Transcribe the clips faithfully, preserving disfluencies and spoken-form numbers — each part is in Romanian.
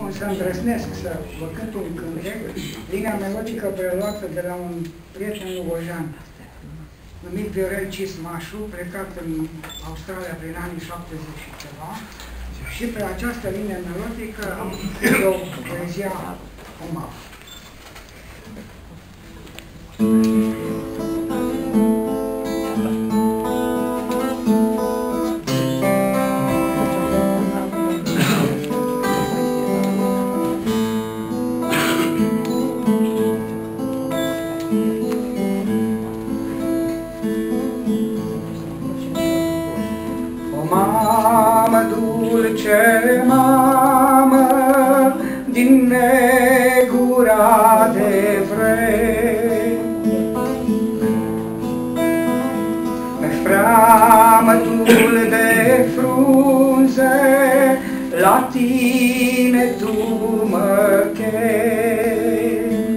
spun, să îndrăznesc să vă cânt un cântec, linia melodică preluată de la un prieten lugojan, numit Viorel Cismașu, plecat în Australia prin anii șaptezeci și ceva, și pe această linie melodică am făcut o poezia Oma. Dulce mamă, din negura de vreme, pe freamătul de frunze, la tine tu mă chemi.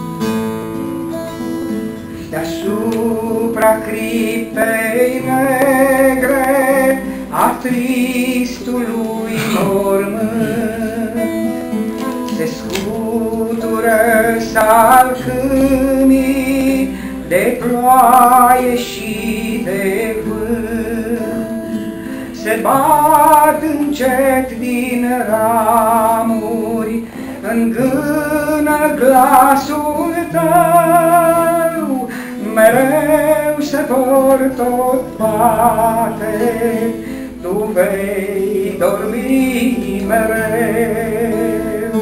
Deasupra criptei negre a tristului mormânt se scutură salcâmii de ploaie și de vânt, se bat încet din ramuri, îngână glasul tău, mereu se vor tot bate, tu vei dormi mereu.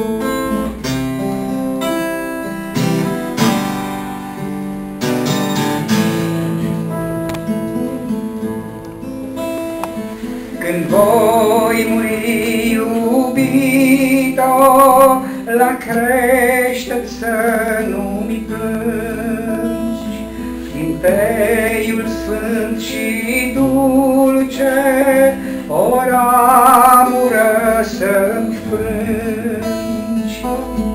Când voi muri, iubito, la crește să nu-mi plângi, din teiul sfânt și dulce, o ramură să-mi frângi.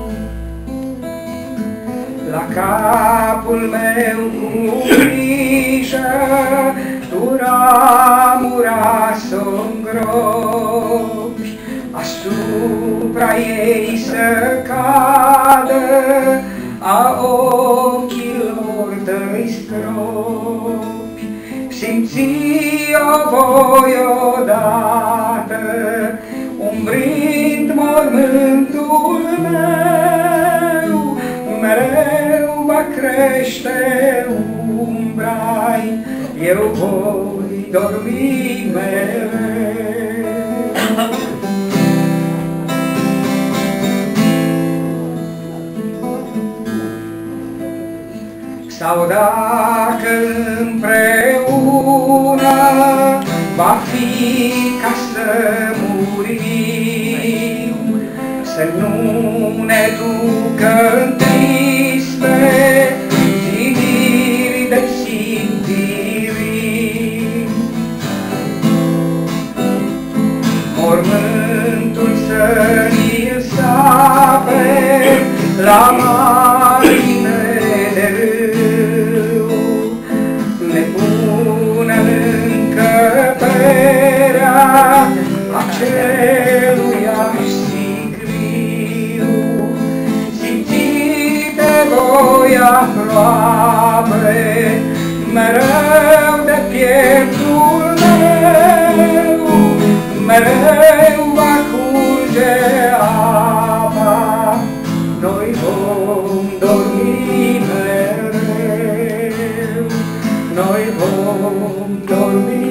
La capul meu cu grijă, tu ramura să-mi gropi, asupra ei să cadă a ochilor tăi stropi. Simți-o voi odată, umbrind mormântul meu, mereu va crește umbra-i, eu voi dormi mereu. Sau dacă împreună va fi ca să murim, să nu ne ducă în triste ziniri de simțiri. Mormântul să ni-l sape la margine de râu, ne pune în încăperea aceluiași sicriu. Simțite voi aproape, mereu de pieptul meu, mereu va curge apa, noi vom dormi mereu, noi vom dormi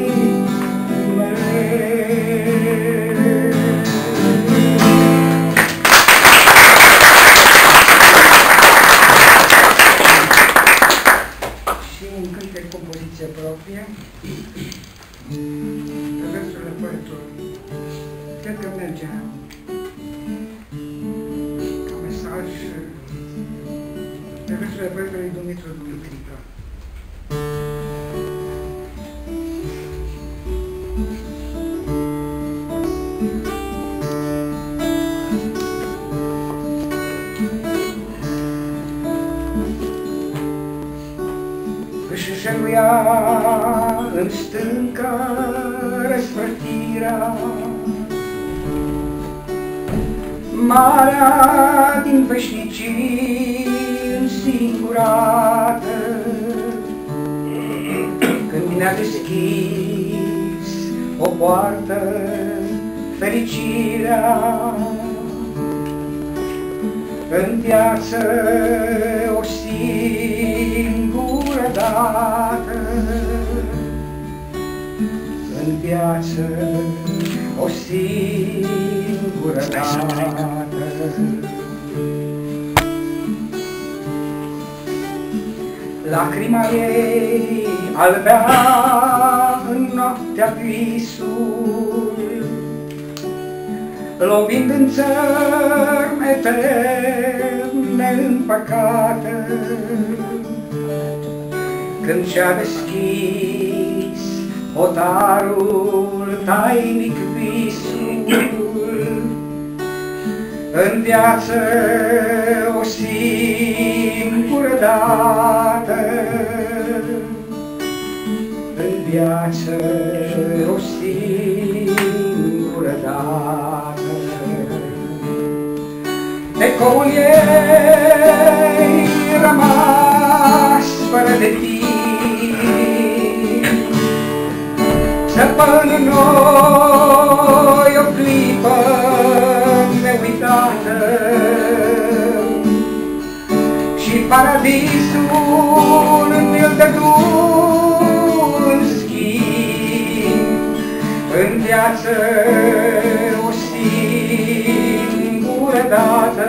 mereu. Și un cântec de compoziție proprie, pe versurile poetului. Cred că merge ca mesaj pe versurile poetului Dumitru Dumitrică. Își șeluia în stâncă răsfrătirea, marea din veșnicii însingurată, când ne-a deschis o poartă fericirea, în viață o singură dată, în viață o singură dată. Lacrima ei albea în noaptea visul, lovind în țărm eterne împăcate, când și-a deschis hotarul tainic visul, în viață o singură dată, în viață o singură dată. Ecoul ei rămas fără de timp, săpă în noi o clipă neuitată, și paradisul ne-l dădu în schimb, în viață o singură dată.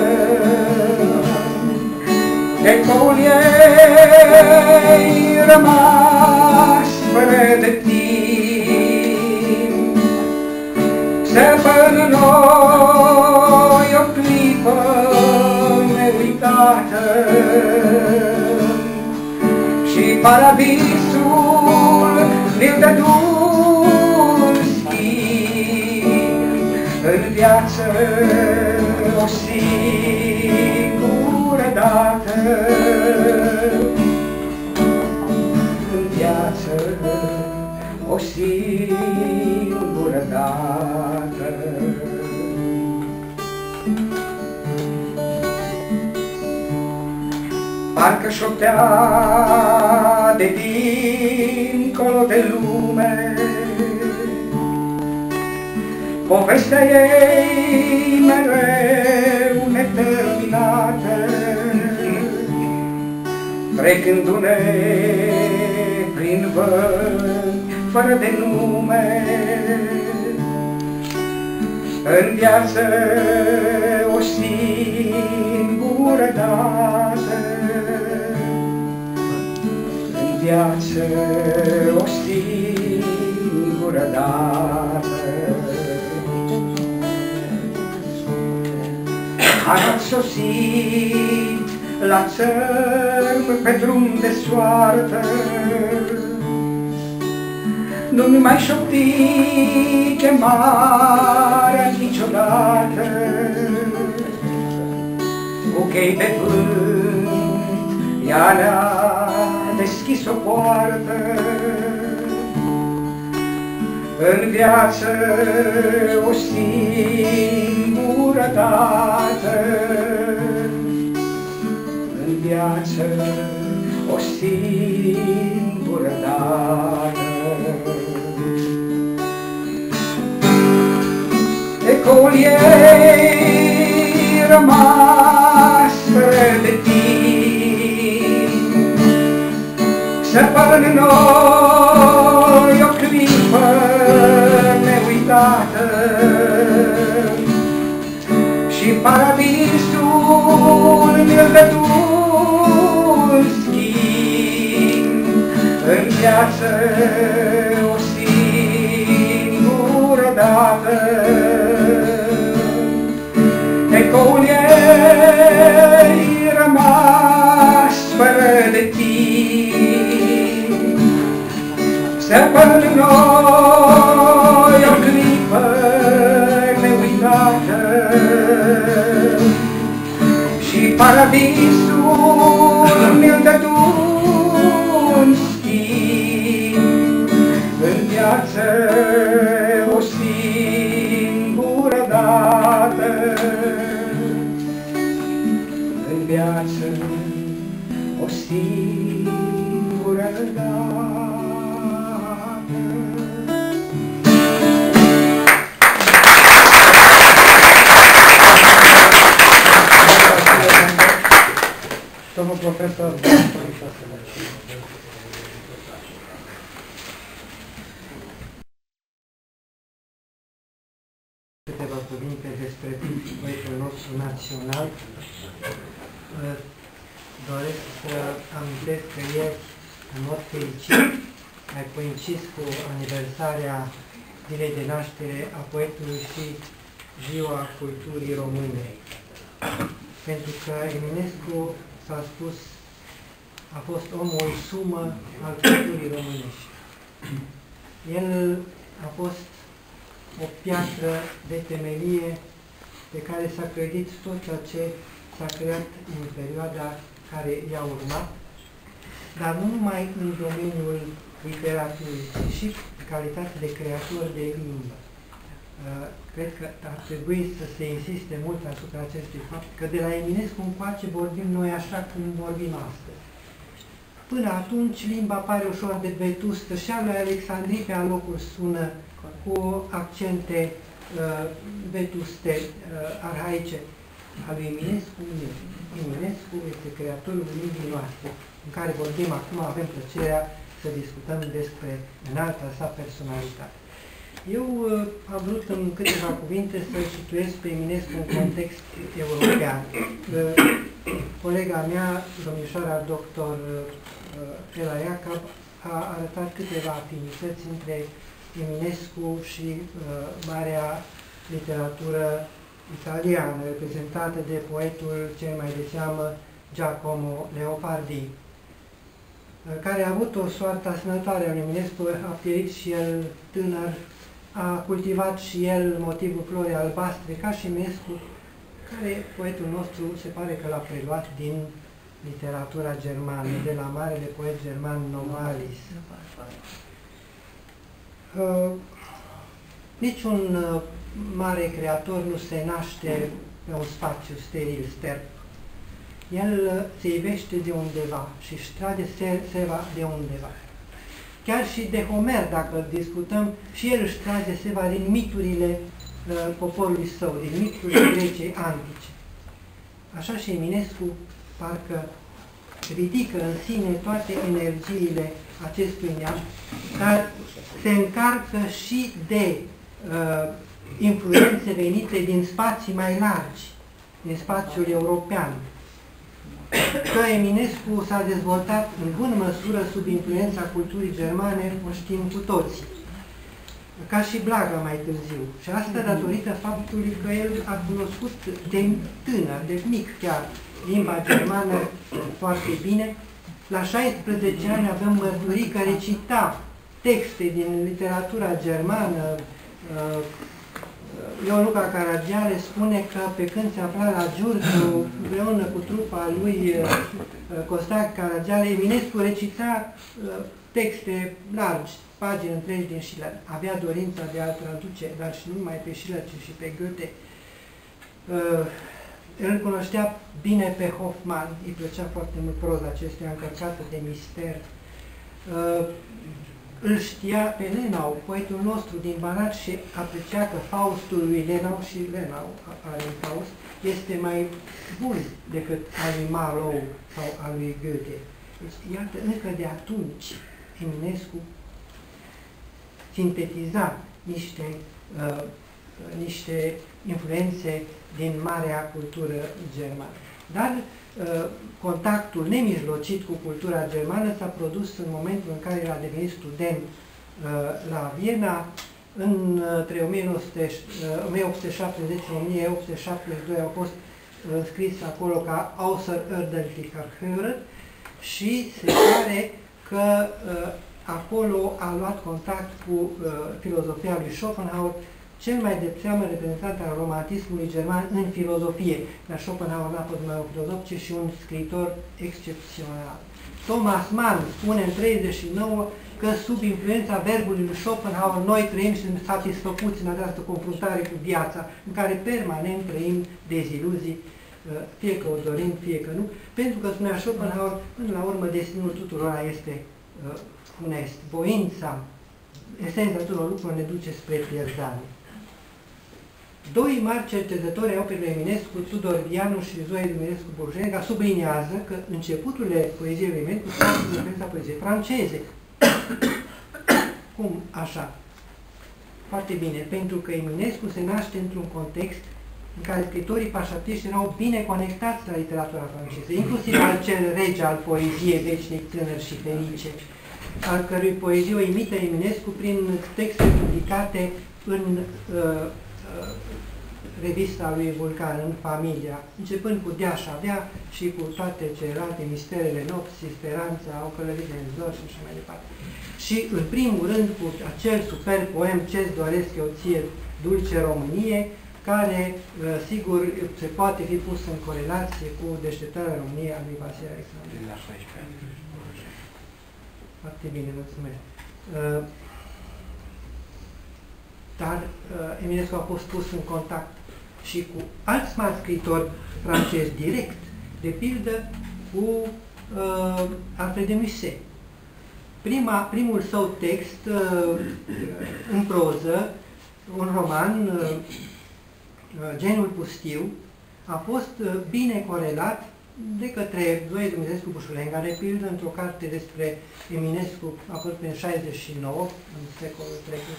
Ecoul ei rămas fără de timp, săpă în noi o clipă neuitată, și paradisul ne-l dădu în schimb, în viață o singură dată, în viață o singură dată. Parcă șoptea de dincolo de lume povestea ei mereu neterminată, trecându-ne prin vămi fără de nume, în viață o singură dată, în viață o singură dată. Ați sosit la țărm pe drum de soartă, nu-mi mai șopti chemarea niciodată, cu chei de vânt ea ne-a deschis o poartă, în viață o singură dată, în viață o singură dată. Ecoul ei rămas fără de timp, săpă în noi o clipă neuitată, și paradisul ne-l dădu în schimb, în viață o singură dată. Ecoul ei rămas fără de timp, săpă în noi o clipă neuitată, și paradisul ne-l dădu în schimb, în viață o singură dată. singură dată. Domnul profesor, câteva cuvinte despre poetul nostru național. Doresc să amintesc că ieri, în mod fericit, ai coincis cu aniversarea zilei de naștere a poetului și Ziua Culturii Române. Pentru că Eminescu, s-a spus, a fost omul sumă al culturii românești. El a fost o piatră de temelie pe care s-a clădit tot ceea ce s-a creat în perioada care i-a urmat, dar nu numai în domeniul literaturii, ci și calitate de creator de limbă. Cred că ar trebui să se insiste mult asupra acestui fapt, că de la Eminescu încoace vorbim noi așa cum vorbim astăzi. Până atunci limba pare ușor de vetustă și a lui Alexandrii pe alocuri sună cu accente uh, vetuste, uh, arhaice. A lui Eminescu, Eminescu este creatorul limbii noastre, în care vorbim acum, avem plăcerea să discutăm despre înalta sa personalitate. Eu uh, am vrut în câteva cuvinte să-l situez pe Eminescu în context european. Uh, colega mea, domnișoara doctor uh, Ela Iacob, a arătat câteva afinități între Eminescu și uh, marea literatură italiană, reprezentată de poetul cel mai de seamă Giacomo Leopardi, uh, care a avut o soartă asemănătoare a lui Eminescu, a pierit și el tânăr, a cultivat și el motivul florii albastre, ca și Eminescu, care poetul nostru se pare că l-a preluat din literatura germană, de la marele poet german Novalis. Uh, niciun uh, mare creator nu se naște pe un spațiu steril, sterp. El uh, se ivește de undeva și își trage seva de undeva. Chiar și de Homer, dacă discutăm, și el își trage seva din miturile uh, poporului său, din miturile Greciei antice. Așa și Eminescu parcă ridică în sine toate energiile acestui neam, dar se încarcă și de uh, influențe venite din spații mai largi, din spațiul european. Că Eminescu s-a dezvoltat în bună măsură sub influența culturii germane, o știm cu toții, ca și Blaga mai târziu. Și asta datorită faptului că el a cunoscut de tânăr, de mic chiar, limba germană foarte bine. La șaisprezece ani avem mărturii că recita texte din literatura germană. Ion Luca Caragiale spune că pe când se afla la Giurgiu, împreună cu trupa lui Costache Caragiale, Eminescu recita texte largi, pagini întregi din Schiller. Avea dorința de a traduce, dar și nu numai pe Schiller, ci și pe Goethe. Îl cunoștea bine pe Hoffmann, îi plăcea foarte mult proza acestuia încărcată de mister. Îl știa pe Lenau, poetul nostru din Banat, și aprecia că Faustul lui Lenau, și Lenau are în Faust, este mai bun decât al lui Marlowe sau al lui Goethe. Deci, iată, încă de atunci, Eminescu sintetiza niște, uh, niște influențe din marea cultură germană. Dar uh, contactul nemijlocit cu cultura germană s-a produs în momentul în care a devenit student uh, la Viena, între o mie opt sute șaptezeci și o mie opt sute șaptezeci și doi au fost uh, scris acolo ca Außerordentlicher Hörer și se pare că uh, acolo a luat contact cu uh, filozofia lui Schopenhauer, cel mai de seamă reprezentant al romantismului german în filozofie. Dar Schopenhauer n-a fost numai un filozof, ci și un scriitor excepțional. Thomas Mann spune în treizeci și nouă că sub influența verbului lui Schopenhauer noi trăim și suntem satisfăcuți în această confruntare cu viața, în care permanent trăim deziluzii, fie că o dorim, fie că nu, pentru că, spunea Schopenhauer, până la urmă destinul tuturor este uh, funest. Voința, esența tuturor lucrurilor ne duce spre pierzare. Doi mari cercetători ai operei Eminescu, Tudor Vianu și Zoe Dumirescu Burjenga, subliniază că începuturile poeziei lui Eminescu sunt influența poeziei franceze. Cum așa? Foarte bine, pentru că Eminescu se naște într-un context în care scritorii pașaptiști erau bine conectați la literatura franceză, inclusiv al cel rege al poeziei, veșnic, tânăr și ferice, al cărui poezie o imită Eminescu prin texte publicate în uh, uh, revista lui Vulcan, în Familia, începând cu Deaș avea și cu toate celelalte misterele nopții, Speranța, o călărie în zor și așa mai departe. Și, în primul rând, cu acel super poem Ce-ți doresc eu ție, Dulce Românie, care, sigur, se poate fi pus în corelație cu Deșteptarea României a lui Vasile Alexandru. Foarte bine, mulțumesc. Dar Eminescu a fost pus în contact și cu alți mari scritori francezi direct, de pildă cu uh, Alfred de Musset. Prima, primul său text uh, în proză, un roman, uh, Geniul pustiu, a fost uh, bine corelat de către Zoe Dumirescu Bușulenga, de pildă, într-o carte despre Eminescu, apărut în șaizeci și nouă, în secolul trecut,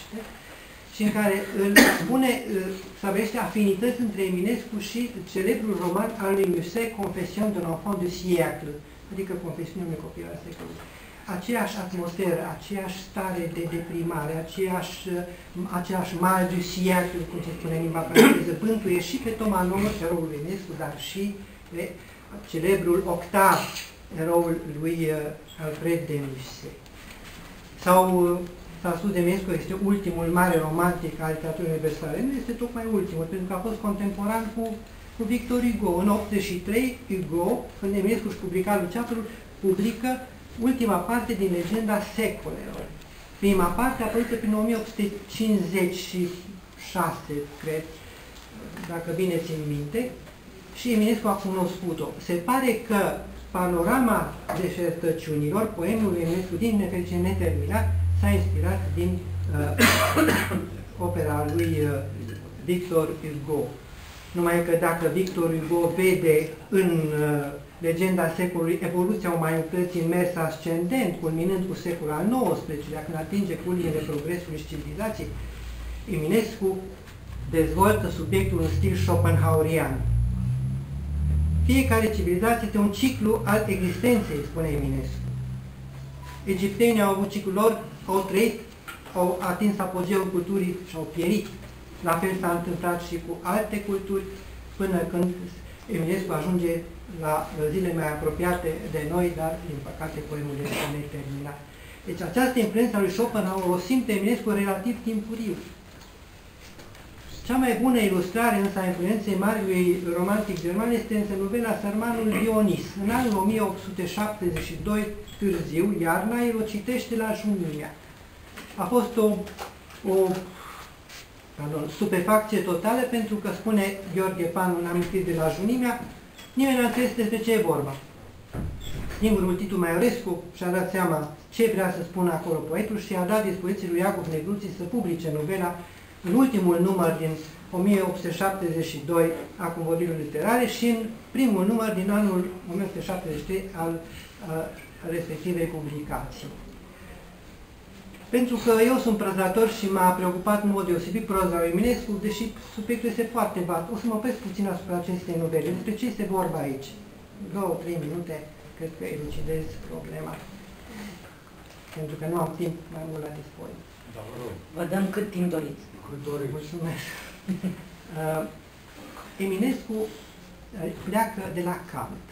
și în care îl spune, stabilește afinități între Eminescu și celebrul roman al lui Musset, Confession d'un enfant du siècle, adică Confesiunea unui copil al secolului. Aceeași atmosferă, aceeași stare de deprimare, aceeași, aceeași mal du siècle, cum se spune în limba franceză, bântuie și pe Thomas More, eroul lui Eminescu, dar și pe celebrul Octav, eroul lui Alfred de Musset. Sau s-a spus de Eminescu că este ultimul mare romantic al literaturii universale. Nu este tocmai ultimul, pentru că a fost contemporan cu, cu Victor Hugo. În optzeci și trei, Hugo, când Eminescu își publica Luceafărul, publică ultima parte din Legenda secolelor. Prima parte a apărut prin o mie opt sute cincizeci și șase, cred, dacă bine țin minte, și Eminescu a cunoscut-o. Se pare că Panorama deșertăciunilor, poemul lui Eminescu din Nefericire neterminat, s-a inspirat din uh, opera lui uh, Victor Hugo. Numai că dacă Victor Hugo vede în uh, Legenda secolului evoluția umanității în mers ascendent, culminând cu secolul al nouăsprezecelea, când atinge culmile progresului și civilizației, Eminescu dezvoltă subiectul în stil schopenhauerian. Fiecare civilizație este un ciclu al existenței, spune Eminescu. Egiptenii au avut ciclul lor, au trăit, au atins apogeul culturii și au pierit. La fel s-a întâmplat și cu alte culturi, până când Eminescu ajunge la zile mai apropiate de noi, dar, din păcate, poemul este neterminat. Deci această influență a lui Schopenhauer o simte Eminescu relativ timpuriu. Cea mai bună ilustrare însă a influenței marelui romantic german este însă novela Sărmanul Dionis. În anul o mie opt sute șaptezeci și doi, târziu, iarna, el o citește la Junia. A fost o, o pardon, stupefacție totală, pentru că, spune Gheorghe Panu în amintiri de la Junimea, nimeni nu a înțeles despre ce e vorba. Singurul Titu Maiorescu și-a dat seama ce vrea să spună acolo poetul și a dat dispoziție lui Iacov Negruții să publice novela în ultimul număr din o mie opt sute șaptezeci și doi a Convorbirilor Literare și în primul număr din anul o mie opt sute șaptezeci și trei al a, respectivei publicații. Pentru că eu sunt prozator și m-a preocupat în mod deosebit proza lui Eminescu, deși subiectul este foarte vast. O să mă opresc puțin asupra acestei novele. Despre ce este vorba aici? Două, trei minute, cred că elucidez problema. Pentru că nu am timp mai mult la dispoziție. Vă dăm cât timp doriți. Mulțumesc. Uh, Eminescu pleacă de la Kant.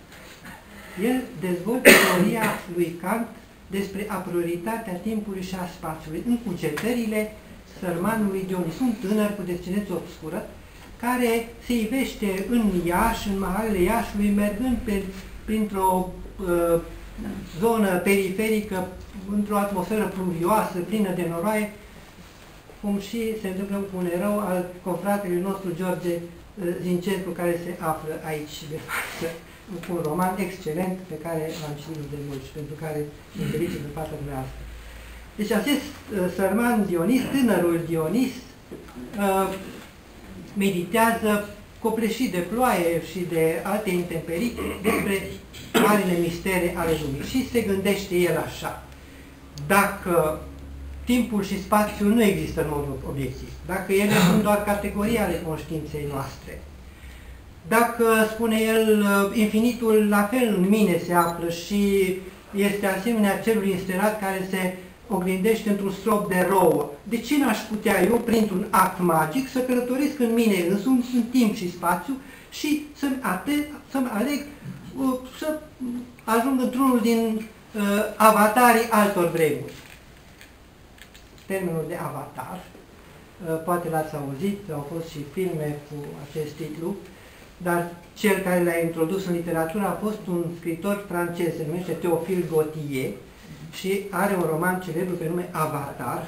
El dezvoltă teoria lui Kant despre aprioritatea timpului și a spațiului în cugetările Sărmanului Dionis, un tânăr cu descendență obscură, care se ivește în Iași, în mahalele Iașului, mergând printr-o uh, zonă periferică, într-o atmosferă pluvioasă, plină de noroaie, cum și se întâmplă cu un erou al confratelui nostru George din cercul care se află aici de față. Un roman excelent pe care l-am citit de mult și pentru care îmi felicit în fața dumneavoastră. Deci acest uh, sărman Dionis, tânărul Dionis, uh, meditează copleșit de ploaie și de alte intemperii despre marile mistere ale lumii și se gândește el așa: dacă timpul și spațiul nu există în mod obiectiv, dacă ele sunt doar categorii ale conștiinței noastre, dacă, spune el, infinitul la fel în mine se află și este asemenea celui înstelat care se oglindește într-un strop de rouă, de ce n-aș putea eu, printr-un act magic, să călătoresc în mine însumi, în timp și spațiu și să-mi să aleg uh, să ajung într-unul din uh, avatarii altor vremuri. Termenul de avatar, uh, poate l-ați auzit, au fost și filme cu acest titlu, dar cel care l-a introdus în literatură a fost un scriitor francez, se numește Théophile Gautier, și are un roman celebru pe nume Avatar.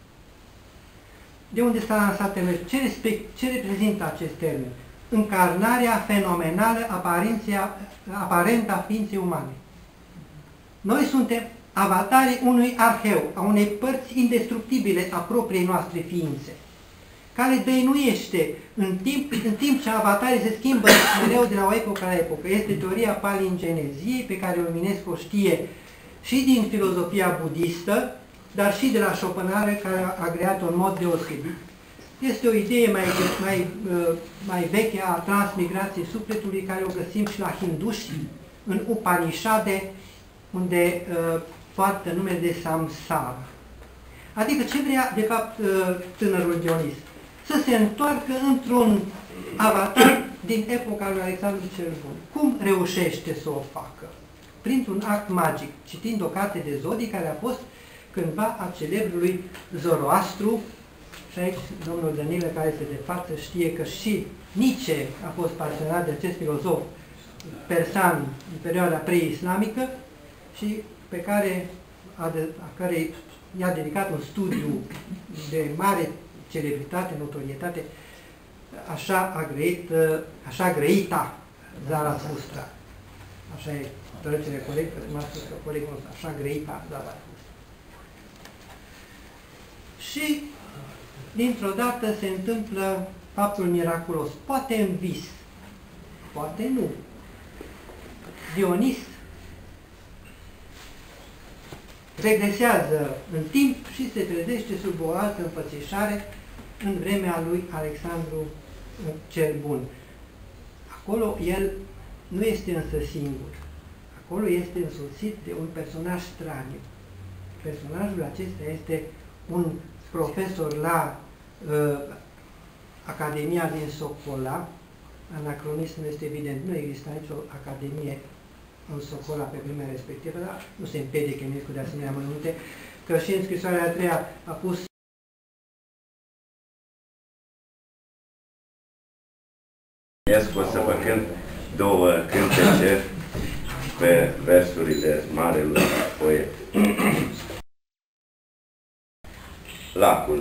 De unde s-a lansat termenul? Ce, respect, ce reprezintă acest termen? Încarnarea fenomenală aparentă a ființei umane. Noi suntem avatarii unui arheu, a unei părți indestructibile a propriei noastre ființe, care dăinuiește în timp, în timp ce avatarii se schimbă mereu de la o epocă la epocă. Este teoria palingeneziei, pe care Eminescu o știe și din filozofia budistă, dar și de la Schopenhauer, care a creat-o în mod deosebit. Este o idee mai, mai, mai veche a transmigrației sufletului, care o găsim și la hinduși, în Upanishade, unde uh, poartă numele de Samsara. Adică ce vrea, de fapt, tânărul Dionis? Să se întoarcă într-un avatar din epoca lui Alexandru cel Bun. Cum reușește să o facă? Printr-un act magic, citind o carte de zodii care a fost cândva a celebrului Zoroastru. Și aici domnul Danilă, care este de față, știe că și Nietzsche a fost pasionat de acest filozof persan în perioada preislamică și pe care a, de, a care i-a dedicat un studiu de mare celebritate, notorietate, așa a grăit, așa grăita Zarathustra. Așa e traducerea corectă, m-a spus că colegul ăsta, așa grăita Zarathustra. Și dintr-o dată se întâmplă faptul miraculos, poate în vis, poate nu. Dionis regresează în timp și se trezește sub o altă înfățișare în vremea lui Alexandru cel Bun. Acolo el nu este însă singur. Acolo este însoțit de un personaj straniu. Personajul acesta este un profesor la uh, Academia din Socola. Anacronismul este evident. Nu există nicio academie în Socola pe vremea respectivă, dar nu se împedecă Eminescu de asemenea amănunte, că și în scrisoarea a treia a pus Eminescu o să vă cânt două cântece pe versurile marelui poet. Lacul.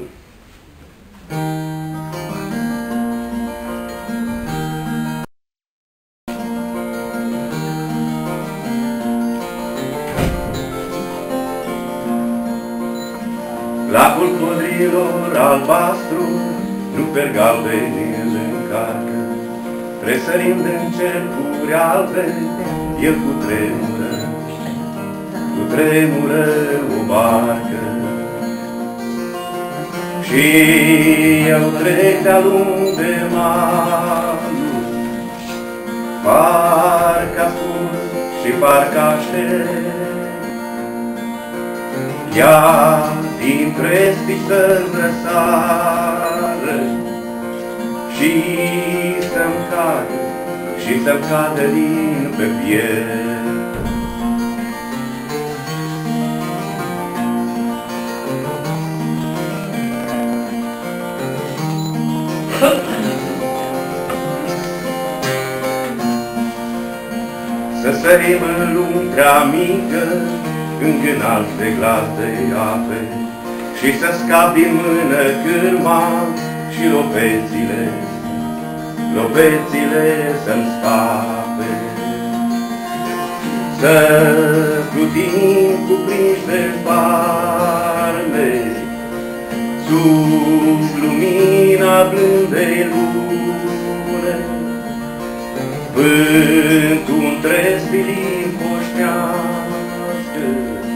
Lacul codrilor albastru, ruper galbeni îl încarcă, tresărind în cercuri albe, el cutremură, cutremură o barcă. Și eu trec de-a lung de malul, parcă ascult și parcă aștept. Ea dintre spițări răsară și să-mi cadă, și să-mi cadă din pe piept. Să sărim în lume prea mică, îngânat de glas de ape, și să scap din mână cârma și lopețile, clopețile să-mi scape. Să plutim cuprinși de farmeci, sub lumina blândei lune, vântul între stilii poșnească,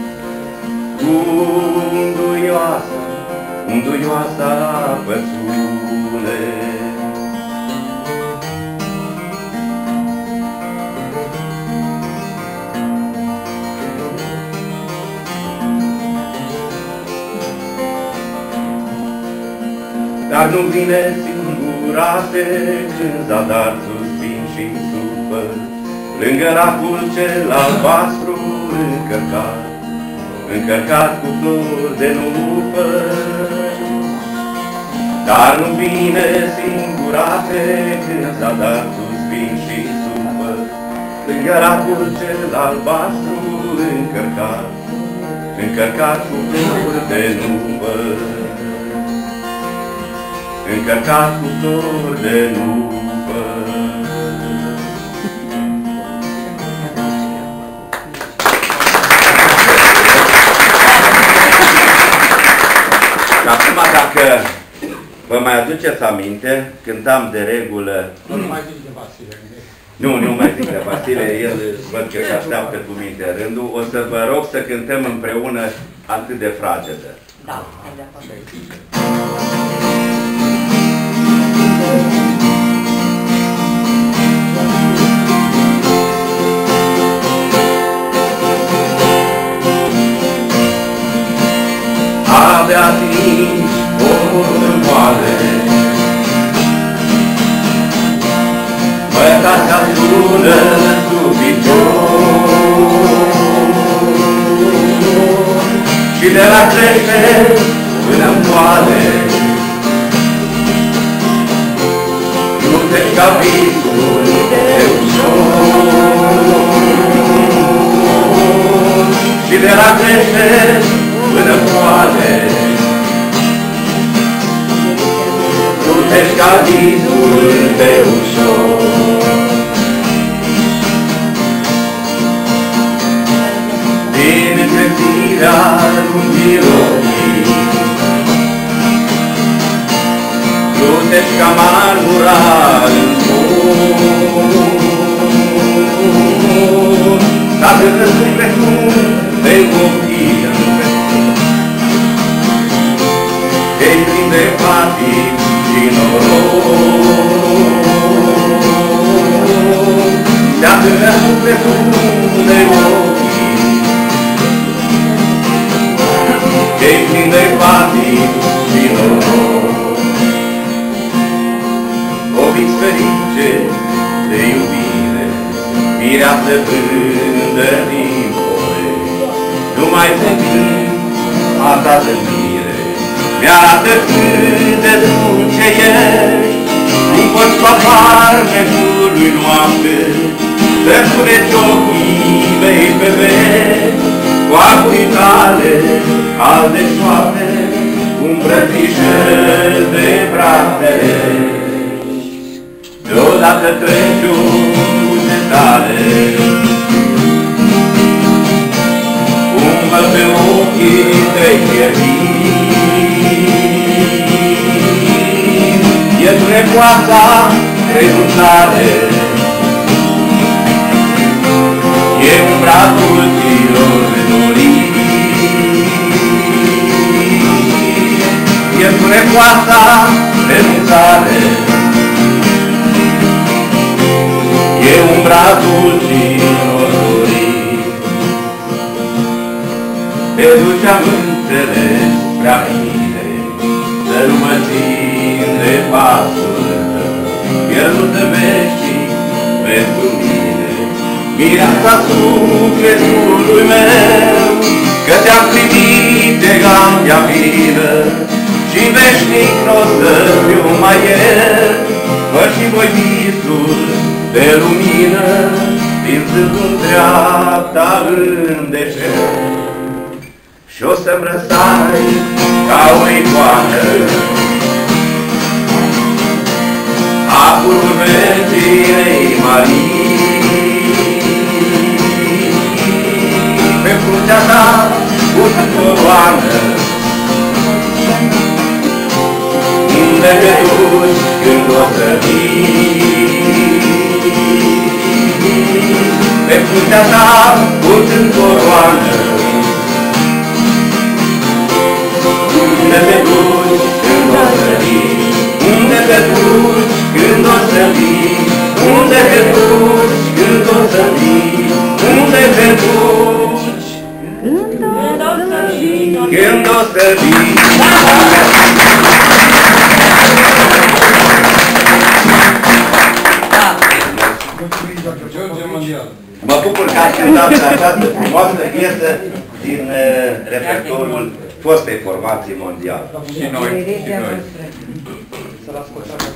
unduioasa, unduioasa pățune. Dar nu vine singurate când zadar suspin și supăr, lângă lacul cel albastru încărcat, încărcat cu flori de nupăr. Dar nu vine singurate când zadar suspin și supăr, lângă lacul cel albastru încărcat, încărcat cu flori de nupăr. Încărcat cu flori de nupă. Și acum, dacă vă mai aduceți aminte, cântam de regulă... Nu, nu mai zic de Vasile. Nu, nu mai zic de Vasile, el văd că își așteaptă cu minte rândul. O să vă rog să cântăm împreună Atât de fragedă. Da, hai de acord. Abia atingi omul moale, mătața sună sub picior, și de la crește până-n moale, nu te-și ca visul de ușor. Și de la crește până moale, nu te-și ca visul de ușor. Din încălzirea lungilor, nu te-și ca marmura în foc. Dacă răsui pe cum pe ochii te-i prinde patic și noroc. Dacă răsui pe ochii te-i prinde patic și noroc. O vis ferice de iubire, mireasă pândă din porești, nu mai zăcând a ta zâmbire, mi-arată cât de dulce ești. Nu poți lua farmecul lui noapte, să-mi puneți ochii mei pe veci, cu acurii tale calde șoapte, cu îmbrățișări de brațe. Deodată treci o tale, umblă pe ochii tăi pierdiți. E trecoasa renunțare, e umbratul ților dorit. E trecoasa renunțare, e umbratul ților dorit. Te duceam înțeles prea bine, să nu mă țin de pasul tău, pierdută veșnic pentru mine. Mireasa sufletului meu, că te-am primit de gambia vină, și veșnic n-o să fiu mai el, fă și voi visul de lumină, din zâmbul dreapta în deșert. Și o să-mi răsai ca o icoană, apurul meu coroană. Unde te duci când o să vii? Pe fruntea ta purtând coroană. Unde te duci când o să vii? Unde te duci când o să vii? Unde te duci când o să vii? Unde te duci când o să vii? Mă bucur că ați cântat această frumoasă piesă din uh, repertoriul fostei formații mondiale. Și noi, și noi. Să-l ascultăm.